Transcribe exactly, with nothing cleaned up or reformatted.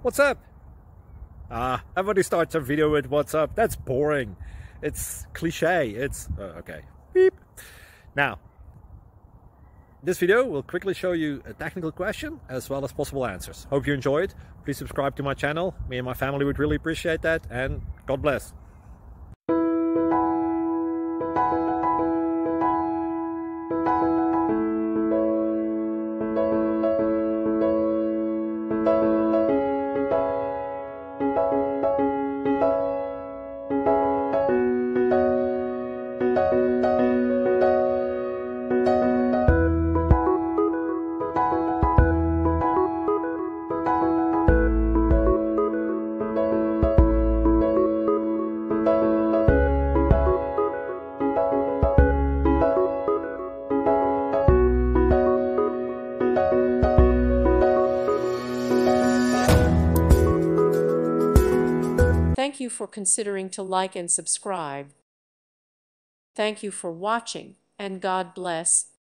What's up? Ah, everybody starts a video with what's up. That's boring. It's cliche. It's uh, okay. Beep. Now, this video will quickly show you a technical question as well as possible answers. Hope you enjoy it. Please subscribe to my channel. Me and my family would really appreciate that, and God bless. Thank you for considering to like and subscribe. Thank you for watching, and God bless.